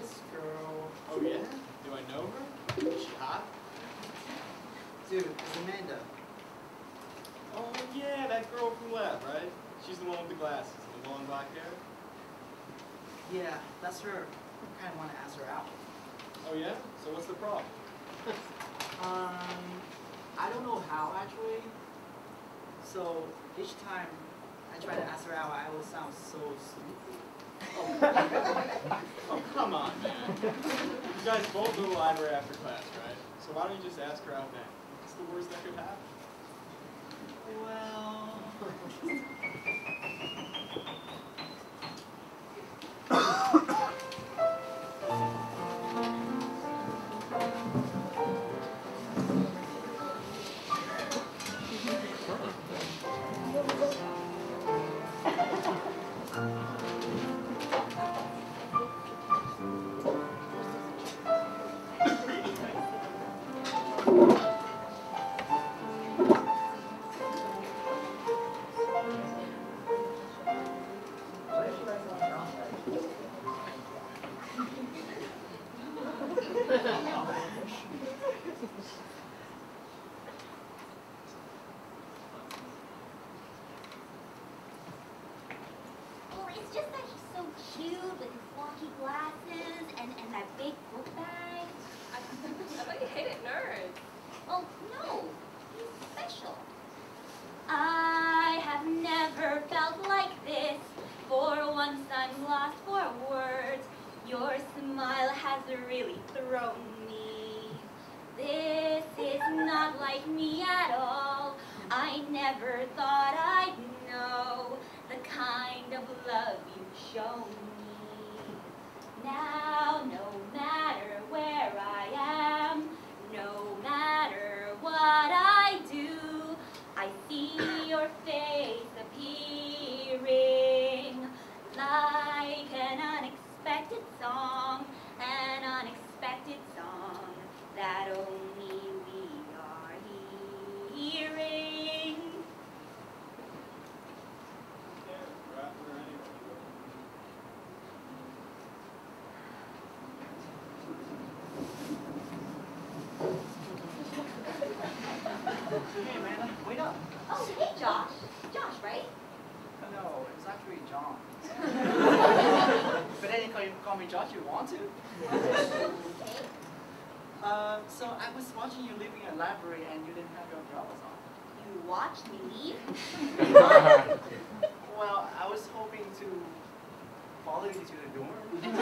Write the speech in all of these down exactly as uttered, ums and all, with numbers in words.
this girl. Oh yeah? Do I know her? Is she hot? Dude, it's Amanda. Oh yeah, that girl from lab, right? She's the one with the glasses and the long black hair. Yeah, that's her. I kind of want to ask her out. Oh yeah? So what's the problem? um, I don't know how actually. So each time I try to ask her out, I always sound so stupid. Oh. Oh, come on, man. You guys both go to the library after class, right? So why don't you just ask her out then? What's the worst that could happen? Well... Well, it's just that he's so cute with his wonky glasses and, and that big book bag. I, I thought you hated nerds. Oh, no, he's special. I have never felt like this. For once I'm lost for words. Your smile has really thrown me. This is not like me at all. I never thought I'd know the kind of love you've shown me. Now, no matter where I am, no matter what I do, I see your face appearing like an unexpected song, an unexpected song that only we are hearing. Hey, Amanda, wait up. Oh, hey, Josh. Josh, right? No, it's actually John. But then you can call me Josh if you want to. Okay. Uh, so I was watching you leaving a library and you didn't have your umbrellas on. You watched me leave? Well, I was hoping to follow you to the dorm.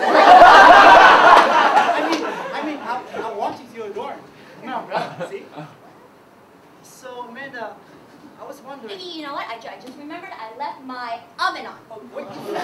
I mean, I mean, I, I walked you to your dorm. No umbrella, see? So, Amanda, I was wondering... You know what? I, I just remembered I left my oven on. Oh, wait.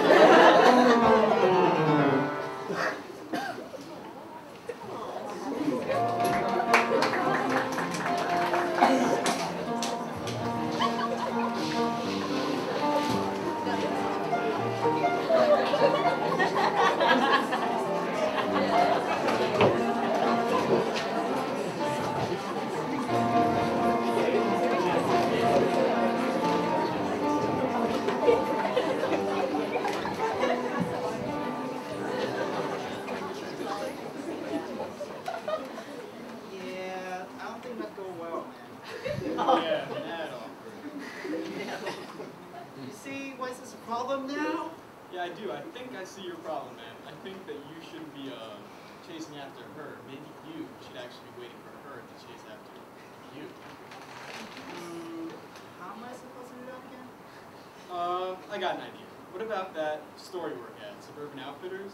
Yeah, I don't think that'd go well, man. Yeah, mad awkward. You see why this is a problem now? Yeah, I do. I think I see your problem, man. I think that you shouldn't be uh, chasing after her. Maybe you should actually be waiting for her to chase after you. Mm, how am I supposed to do that again? Uh, I got an idea. What about that story work at Suburban Outfitters?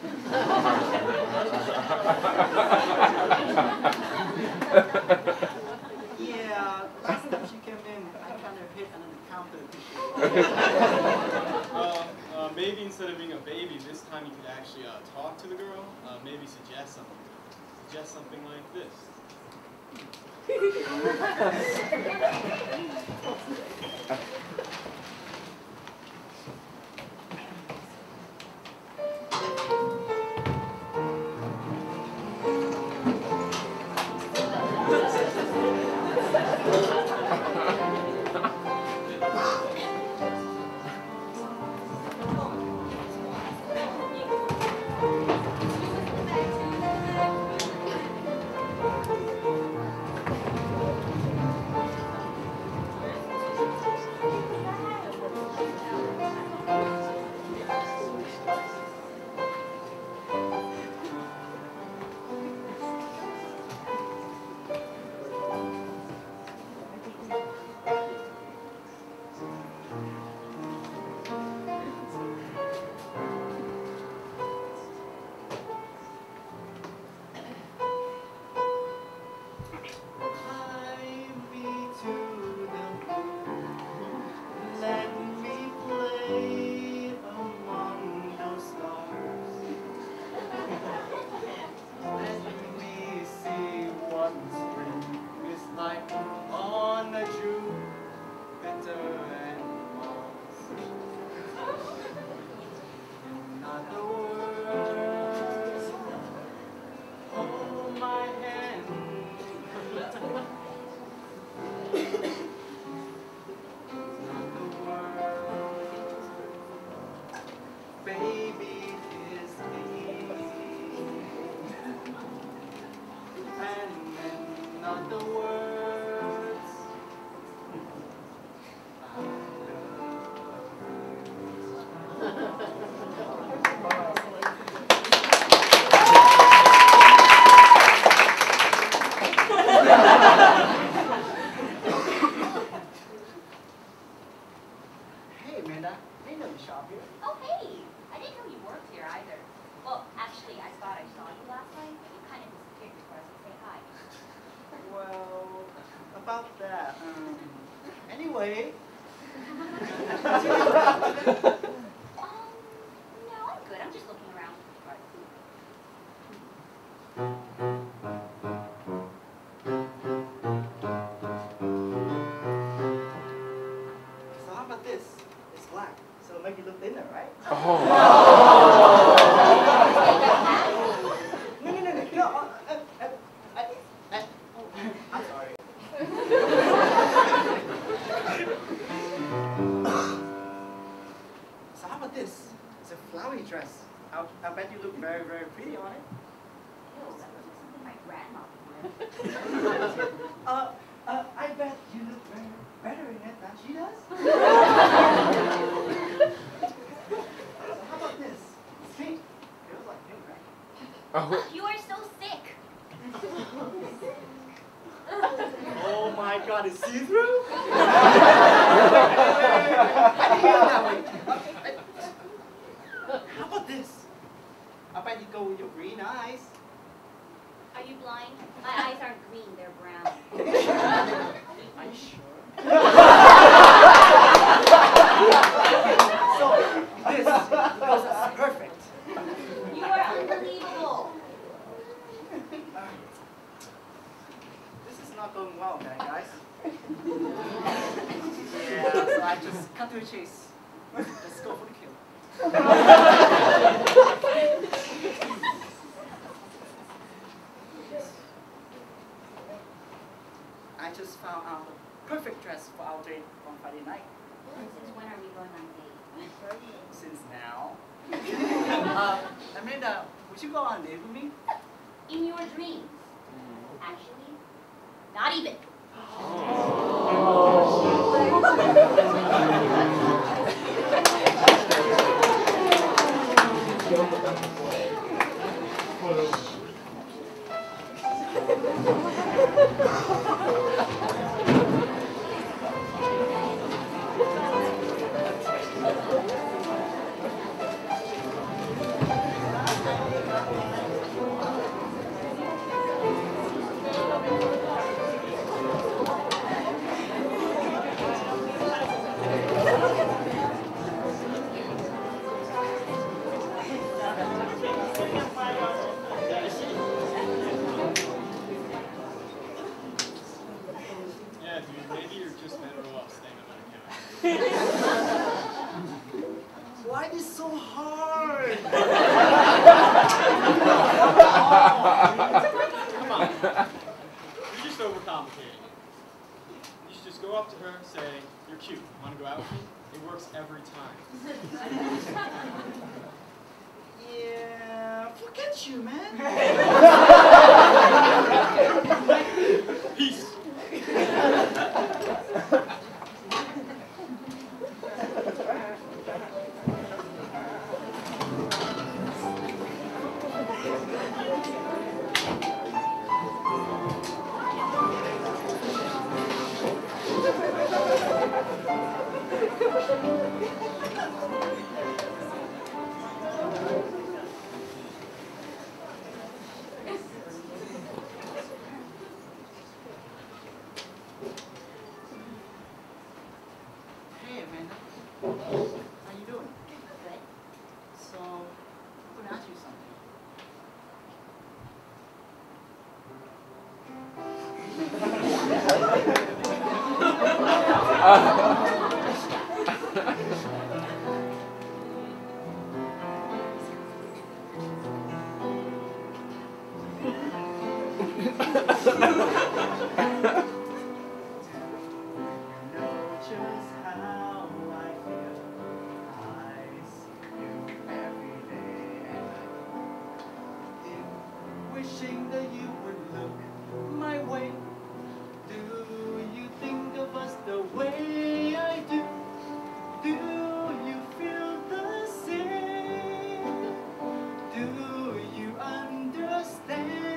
Yeah, last time she came in, I kind of hit an encounter. uh, uh, maybe instead of being a baby, this time you could actually uh, talk to the girl. Uh, maybe suggest something. Suggest something like this. So how about this? It's black, so it'll make you look thinner, right? Oh. No, no, no, no, no. Uh, uh, uh, uh, uh, oh, I'm sorry. So how about this? It's a flowery dress. I'll, I bet you look very, very pretty on it. Ew, that looks like something my grandma would wear. Uh, uh, I bet you look very better in it than she does. So how about this? It's pink. It looks like pink, right? Oh. You are so sick. Oh my God, it's see-through? I didn't hear it that way. How about this? I bet you go with your green eyes. Are you blind? My eyes aren't green, they're brown. Are you sure? So, this was perfect. You are unbelievable. This is not going well, man, guys. Yeah, so I just cut to the chase. Let's go for the kill. I just found out the perfect dress for our date on Friday night. Since when are we going on dates? Since now. uh, Amanda, would you go on a date with me? In your dreams. Actually, not even. Yeah, dude, maybe you're just better off staying on that account. Why is so hard? Come on. You're just overcomplicating it. You should just go up to her and say, "You're cute. Want to go out with me?" It works every time. Yeah, forget you, man. Peace. Hey, Amanda. How you doing? Good. So, I'm gonna ask you something. Know just how I feel. I see you every day and I keep wishing that you would look my way. Do you think of us the way I do? Do you feel the same? Do you understand?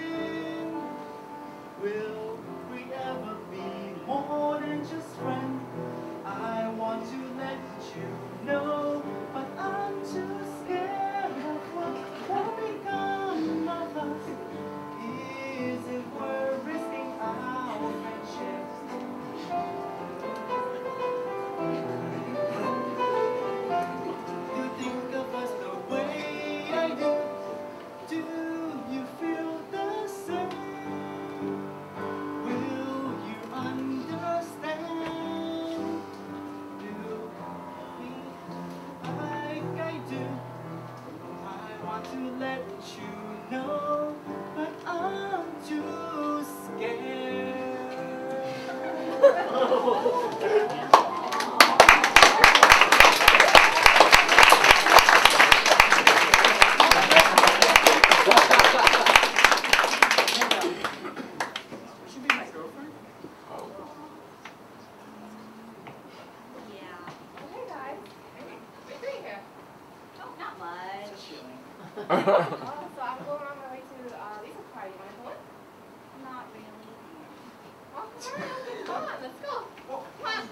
Will we ever be more than just friends? I want to let you know, but I'm too scared of what will become of us. Is it worth risking? to let you know, but I'm too scared. Should be my girlfriend? Yeah. Hey guys. What are you doing here? Oh, not much. Just chilling. Oh, so I'm going on my way to uh, Lisa's party. You want to go in? Not really. Oh, come on. Come on, let's go. Come on.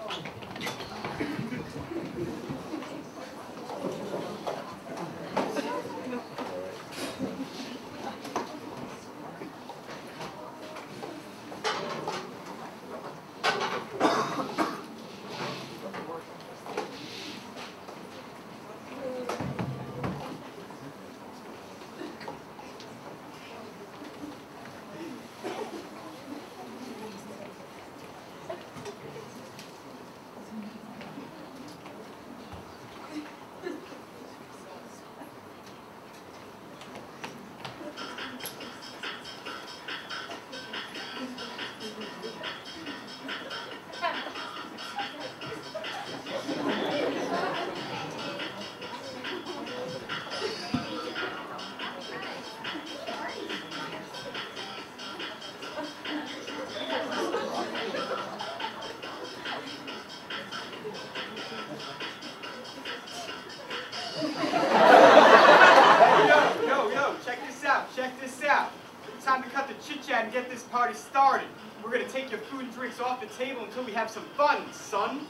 Time to cut the chit-chat and get this party started. We're gonna take your food and drinks off the table until we have some fun, son.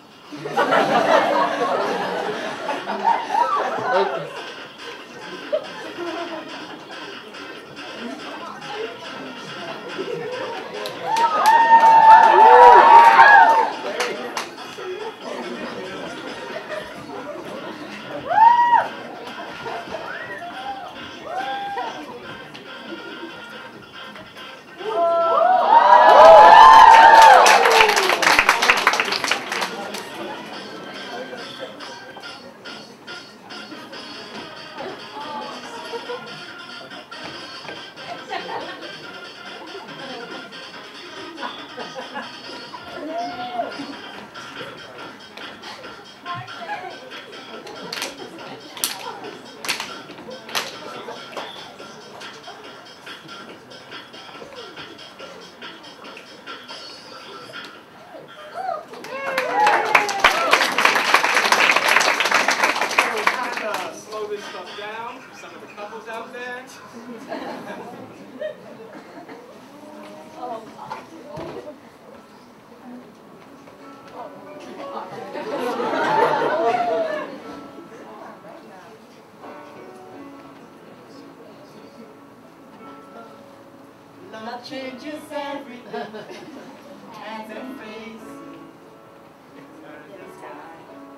Love changes everything, hands and face, turn the sky.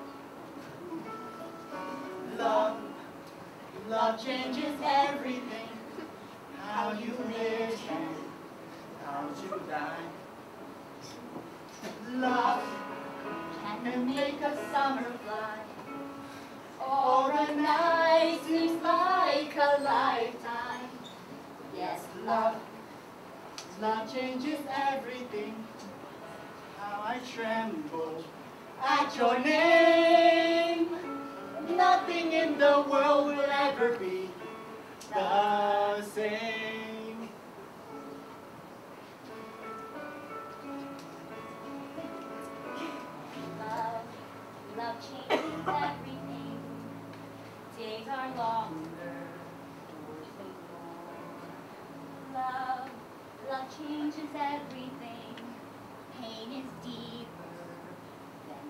Love, love changes everything, how you live and how you die. Love can make a summer fly, or a night seems like a lifetime. Yes, love. Love changes everything, how I tremble at your name. Nothing in the world will ever be the same. Love, love changes everything. Days are longer, doors are more. Love. Love changes everything. Pain is deeper than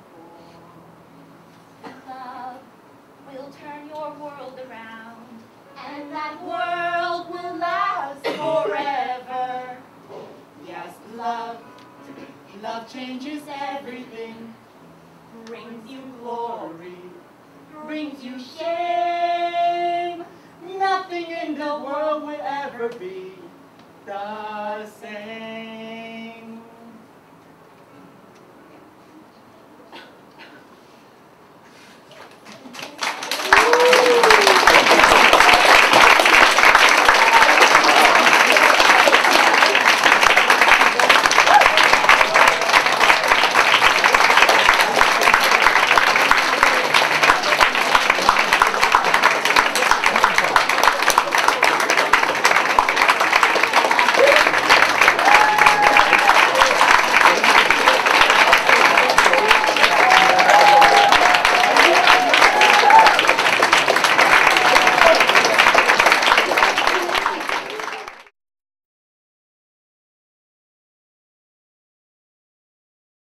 before. Love will turn your world around, and that world will last forever. Yes, love, love changes everything, Brings you glory, brings you shame. Nothing in the world will ever be the same.